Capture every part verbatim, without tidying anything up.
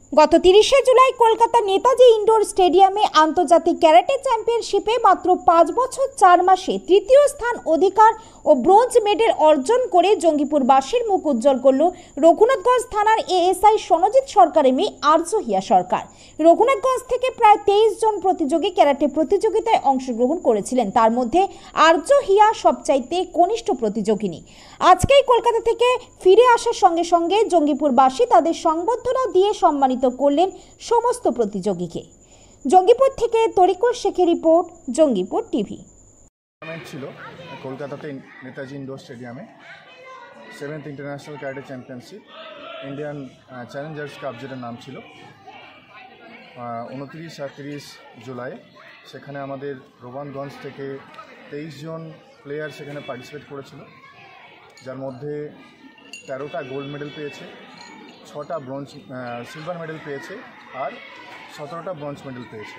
গত তিরিশে জুলাই কলকাতা নেতাজি ইনডোর স্টেডিয়ামে আন্তর্জাতিক ক্যারাটে চ্যাম্পিয়নশিপে মাত্র পাঁচ বছর চার মাসে তৃতীয় স্থান অধিকার ও ব্রোঞ্জ মেডেল অর্জন করে জঙ্গিপুরবাসীর মুখ উজ্জ্বল করল রঘুনাথগঞ্জ থানার এএসআই সনজিৎ সরকারের মেয়ে আর্য হিয়া সরকার। রঘুনাথগঞ্জ থেকে প্রায় তেইশ জন প্রতিযোগী ক্যারাটে প্রতিযোগিতায় অংশগ্রহণ করেছিলেন, তার মধ্যে আর্য হিয়া সবচাইতে কনিষ্ঠ প্রতিযোগিনী। আজকেই কলকাতা থেকে ফিরে আসার সঙ্গে সঙ্গে জঙ্গিপুরবাসী তাদের সংবর্ধনা দিয়ে সম্মানিত করলেন সমস্ত প্রতিযোগীকে। জঙ্গিপুর থেকে তরিকুল শেখের রিপোর্ট, জঙ্গিপুর টিভি। ছিল কলকাতাতে নেতাজি ইনডোর স্টেডিয়ামে seventh international karate championship Indian challengers cup যেটার নাম ছিল, উনত্রিশ আর তিরিশ জুলাই সেখানে আমাদের রঘুনাথগঞ্জ থেকে তেইশ জন প্লেয়ার সেখানে পার্টিসিপেট করেছিল, যার মধ্যে তেরোটা গোল্ড মেডেল পেয়েছে, ছটা ব্রোঞ্জ সিলভার মেডেল পেয়েছে আর সতেরোটা ব্রোঞ্জ মেডেল পেয়েছে।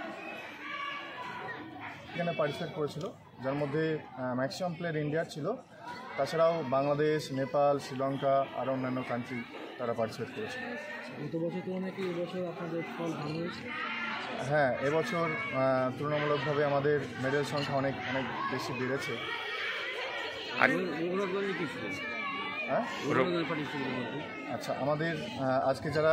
এখানে পার্টিসিপেট করেছিল, যার মধ্যে ম্যাক্সিমাম প্লেয়ার ইন্ডিয়ার ছিল, তাছাড়াও বাংলাদেশ, নেপাল, শ্রীলঙ্কা আর অন্যান্য কান্ট্রি তারা পার্টিসিপেট করেছিল। গত বছর তো নাকি এবছর আপনাদের ফল ভালো হয়েছে? হ্যাঁ, এবছর তুলনামূলকভাবে আমাদের মেডেল সংখ্যা অনেক অনেক বেশি বেড়েছে। হ্যাঁ আচ্ছা, আমাদের আজকে যারা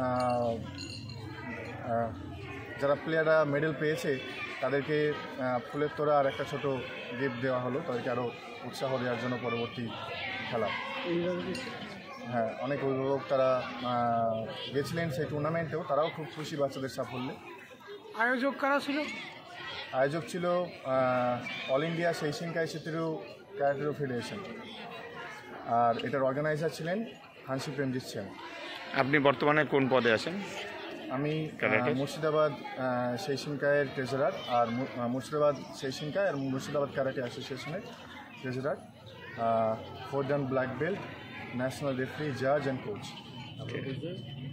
যারা প্লেয়াররা মেডেল পেয়েছে তাদেরকে ফুলের তোড়া আর একটা ছোট গিফট দেওয়া হলো, তাদেরকে আরও উৎসাহ দেওয়ার জন্য পরবর্তী খেলা। হ্যাঁ, অনেক অভিভাবক তারা গেছিলেন সেই টুর্নামেন্টেও, তারাও খুব খুশি বাচ্চাদের সাফল্যে। আয়োজক কারা ছিল? আয়োজক ছিল অল ইন্ডিয়া সেইশিনকাই সেতুরু ক্যারাটে ফেডারেশন, আর এটার অর্গানাইজার ছিলেন হানসি প্রেমজিৎ সেন। আপনি বর্তমানে কোন পদে আছেন? আমি মুর্শিদাবাদ সেইশিনকায়ের ট্রেজারার, আর মুর্শিদাবাদ সেইশিনকায় আর মুর্শিদাবাদ ক্যারাটে অ্যাসোসিয়েশনের treasurer, four dan black belt, national referee, জাজ অ্যান্ড কোচ।